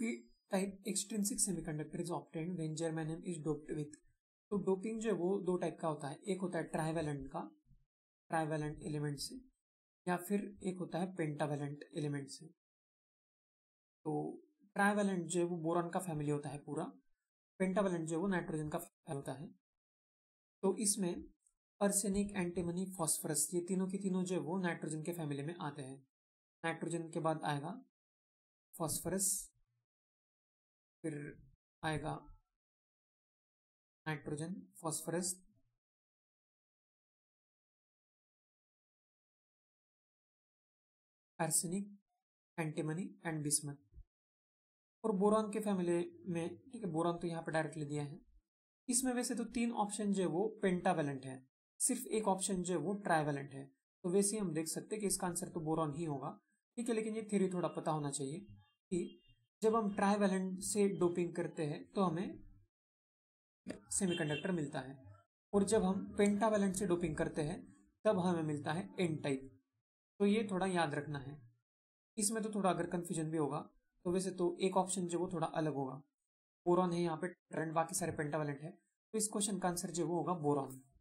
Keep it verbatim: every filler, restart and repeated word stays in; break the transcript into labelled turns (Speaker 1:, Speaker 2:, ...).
Speaker 1: P type extrinsic semiconductor is obtained when germanium is doped with. तो doping जो है वो दो टाइप का होता है, एक होता है ट्राइवेलेंट का, ट्राइवेलेंट एलिमेंट से, या फिर एक होता है पेंटावेलेंट एलिमेंट से। तो ट्राइवेलेंट जो है वो बोरॉन का फैमिली होता है पूरा, पेंटावेलेंट जो है वो नाइट्रोजन का फैमिली होता है। तो इसमें आर्सेनिक, एंटीमनी, फास्फोरस, ये तीनों की तीनों जो है वो नाइट्रोजन के फैमिली में आते हैं। नाइट्रोजन के बाद आएगा फास्फोरस, फिर आएगा nitrogen, phosphorus, arsenic, antimony and bismuth. और बोरॉन के फैमिली में, ठीक है, बोरॉन तो यहाँ पर डायरेक्टली दिया है। इसमें वैसे तो तीन ऑप्शन जो है वो पेंटावेलेंट है, सिर्फ एक ऑप्शन जो है वो ट्राइवेलेंट है। तो वैसे ही हम देख सकते हैं कि इसका आंसर तो बोरॉन ही होगा, ठीक है। लेकिन ये थ्योरी थोड़ा पता होना चाहिए कि जब हम ट्राइवेलेंट से डोपिंग करते हैं तो हमें सेमीकंडक्टर मिलता है, और जब हम पेंटावेलेंट से डोपिंग करते हैं तब हमें मिलता है एन टाइप। तो ये थोड़ा याद रखना है। इसमें तो थोड़ा अगर कंफ्यूजन भी होगा तो वैसे तो एक ऑप्शन जो वो थोड़ा अलग होगा, बोरॉन है यहाँ पे, ट्रेंड बाकी सारे पेंटावेलेंट है, तो इस क्वेश्चन का आंसर जो वो होगा बोरॉन।